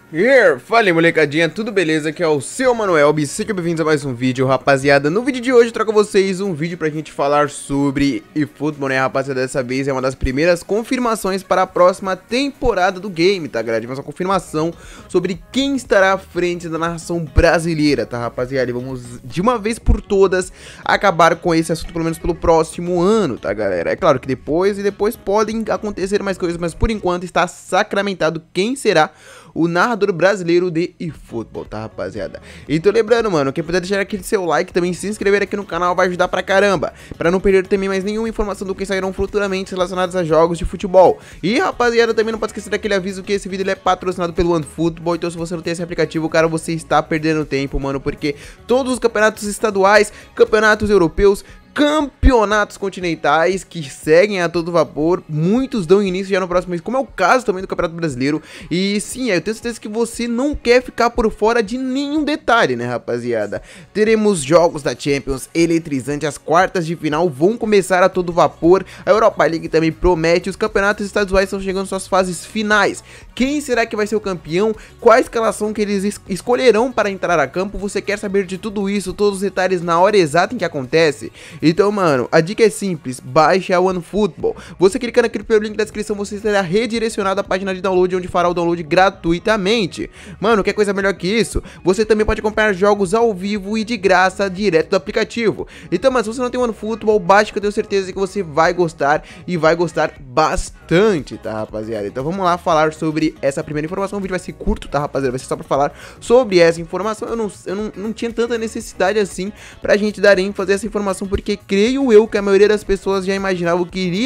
Fala aí, molecadinha, tudo beleza? Aqui é o seu Manuelbi, sejam bem-vindos a mais um vídeo, rapaziada. No vídeo de hoje eu trago a vocês um vídeo pra gente falar sobre eFootball, né, rapaziada? Dessa vez é uma das primeiras confirmações para a próxima temporada do game, tá, galera? Tivemos uma confirmação sobre quem estará à frente da narração brasileira, tá, rapaziada? E vamos, de uma vez por todas, acabar com esse assunto, pelo menos pelo próximo ano, tá, galera? É claro que depois podem acontecer mais coisas, mas por enquanto está sacramentado quem será o narrador brasileiro de eFootball, tá, rapaziada? Então lembrando, mano, quem puder deixar aquele seu like, também se inscrever aqui no canal vai ajudar pra caramba, pra não perder também mais nenhuma informação do que sairão futuramente relacionados a jogos de futebol. E, rapaziada, também não pode esquecer daquele aviso que esse vídeo ele é patrocinado pelo OneFootball, então se você não tem esse aplicativo, cara, você está perdendo tempo, mano, porque todos os campeonatos estaduais, campeonatos europeus, campeonatos continentais que seguem a todo vapor, muitos dão início já no próximo mês, como é o caso também do Campeonato Brasileiro. E sim, eu tenho certeza que você não quer ficar por fora de nenhum detalhe, né, rapaziada? Teremos jogos da Champions eletrizantes, as quartas de final vão começar a todo vapor, a Europa League também promete, os campeonatos estaduais estão chegando às suas fases finais. Quem será que vai ser o campeão? Qual a escalação que eles escolherão para entrar a campo? Você quer saber de tudo isso, todos os detalhes na hora exata em que acontece? Então, mano, a dica é simples, baixe a OneFootball. Você clicando aqui pelo link da descrição, você será redirecionado à página de download, onde fará o download gratuitamente. Mano, quer coisa melhor que isso? Você também pode acompanhar jogos ao vivo e de graça, direto do aplicativo. Então, mano, se você não tem OneFootball, baixe, que eu tenho certeza que você vai gostar, e vai gostar bastante, tá, rapaziada? Então vamos lá falar sobre essa primeira informação. O vídeo vai ser curto, tá, rapaziada? Vai ser só pra falar sobre essa informação. Eu não tinha tanta necessidade assim pra gente dar ênfase a essa informação, porque creio eu que a maioria das pessoas já imaginava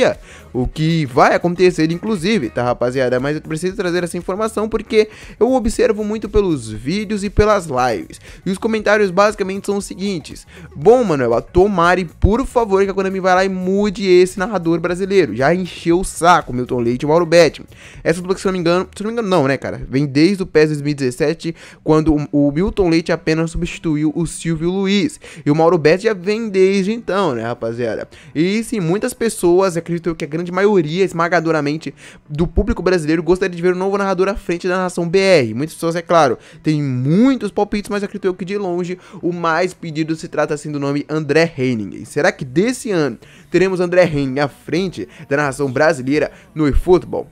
o que vai acontecer, inclusive, tá, rapaziada? Mas eu preciso trazer essa informação porque eu observo muito pelos vídeos e pelas lives. E os comentários basicamente são os seguintes: bom, Manuel, tomare, por favor, que a Konami vai lá e mude esse narrador brasileiro. Já encheu o saco, Milton Leite e Mauro Betti. Essa dupla que, se não me engano não, né, cara? Vem desde o PES 2017, quando o Milton Leite apenas substituiu o Silvio Luiz. E o Mauro Betti já vem desde então, né, rapaziada? E sim, muitas pessoas, acredito que a grande maioria, esmagadoramente, do público brasileiro gostaria de ver um novo narrador à frente da nação BR. Muitas pessoas, é claro, tem muitos palpites, mas acredito que de longe o mais pedido se trata assim do nome André Henning. Será que desse ano teremos André Henning à frente da narração brasileira no eFootball?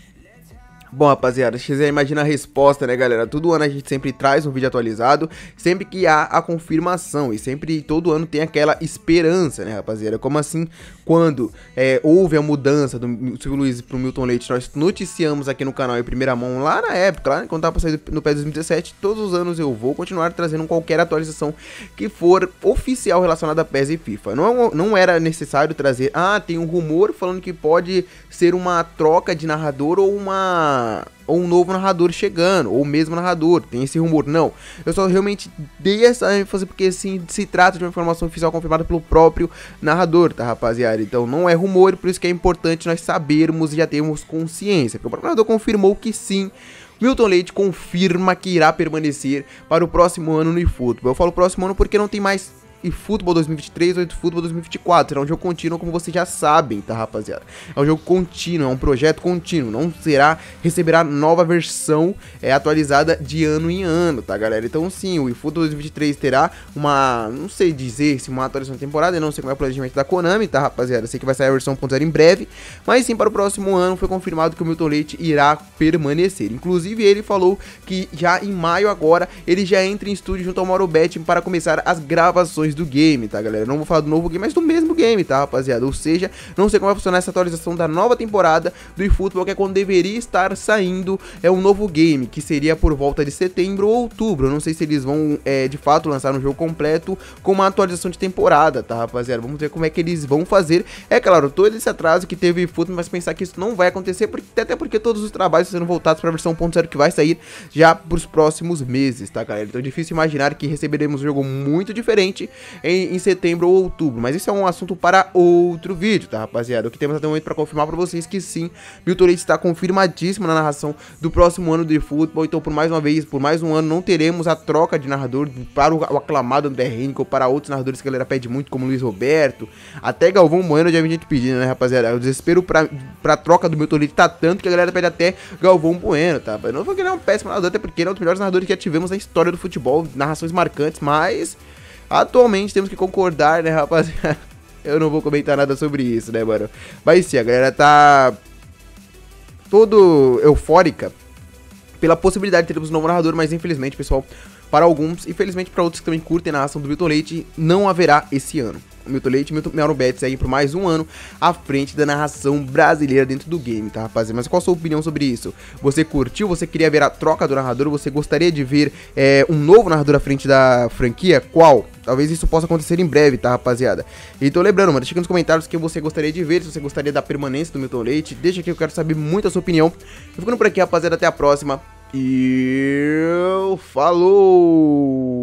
Bom, rapaziada, vocês já imaginam a resposta, né, galera? Todo ano a gente sempre traz um vídeo atualizado, sempre que há a confirmação, e sempre, todo ano tem aquela esperança, né, rapaziada? Como assim, quando houve a mudança do Silvio Luiz pro Milton Leite, nós noticiamos aqui no canal em primeira mão, lá na época, lá quando tava pra sair no PES 2017, todos os anos eu vou continuar trazendo qualquer atualização que for oficial relacionada a PES e FIFA. Não era necessário trazer, tem um rumor falando que pode ser uma troca de narrador ou um novo narrador chegando, ou o mesmo narrador, tem esse rumor. Não, eu só realmente dei essa ênfase porque assim, se trata de uma informação oficial confirmada pelo próprio narrador, tá, rapaziada? Então não é rumor, por isso que é importante nós sabermos e já termos consciência, porque o próprio narrador confirmou que sim, Milton Leite confirma que irá permanecer para o próximo ano no eFootball. Eu falo próximo ano porque não tem mais eFootball 2023 ou eFootball 2024, é um jogo contínuo, como vocês já sabem, tá, rapaziada? É um jogo contínuo, é um projeto contínuo, não receberá nova versão atualizada de ano em ano, tá, galera? Então sim, o eFootball 2023 terá não sei dizer se uma atualização de temporada, eu não sei como é o planejamento da Konami, tá, rapaziada? Eu sei que vai sair a versão 1.0 em breve, mas sim, para o próximo ano foi confirmado que o Milton Leite irá permanecer. Inclusive ele falou que já em maio agora, ele já entra em estúdio junto ao Mauro Betti para começar as gravações do game, tá, galera? Não vou falar do novo game, mas do mesmo game, tá, rapaziada? Ou seja, não sei como vai funcionar essa atualização da nova temporada do eFootball, que é quando deveria estar saindo um novo game, que seria por volta de setembro ou outubro. Eu não sei se eles vão, de fato, lançar um jogo completo com uma atualização de temporada, tá, rapaziada? Vamos ver como é que eles vão fazer. É claro, todo esse atraso que teve o eFootball, mas pensar que isso não vai acontecer, até porque todos os trabalhos estão sendo voltados para a versão 1.0 que vai sair já para os próximos meses, tá, galera? Então é difícil imaginar que receberemos um jogo muito diferente em setembro ou outubro, mas isso é um assunto para outro vídeo, tá, rapaziada? O que temos até o momento para confirmar para vocês que sim, Milton Leite está confirmadíssimo na narração do próximo ano de futebol, então por mais uma vez, por mais um ano, não teremos a troca de narrador para o aclamado André Henrique ou para outros narradores que a galera pede muito, como Luiz Roberto, até Galvão Bueno já vi gente pedindo, né, rapaziada? O desespero pra troca do Milton Leite tá tanto que a galera pede até Galvão Bueno, tá? Eu não vou querer um péssimo narrador, até porque ele é um dos melhores narradores que já tivemos na história do futebol, narrações marcantes, mas atualmente temos que concordar, né, rapaziada? Eu não vou comentar nada sobre isso, né, mano? Mas sim, a galera tá todo eufórica pela possibilidade de termos um novo narrador, mas infelizmente, pessoal, para alguns, infelizmente para outros que também curtem a narração do Milton Leite, não haverá esse ano. O Milton Leite e o Mauro Betts seguem por mais um ano à frente da narração brasileira dentro do game, tá, rapaziada? Mas qual a sua opinião sobre isso? Você curtiu? Você queria ver a troca do narrador? Você gostaria de ver um novo narrador à frente da franquia? Qual? Talvez isso possa acontecer em breve, tá, rapaziada? Então lembrando, mano, deixa aqui nos comentários o que você gostaria de ver, se você gostaria da permanência do Milton Leite. Deixa aqui, eu quero saber muito a sua opinião. Eu ficando por aqui, rapaziada, até a próxima. E falou!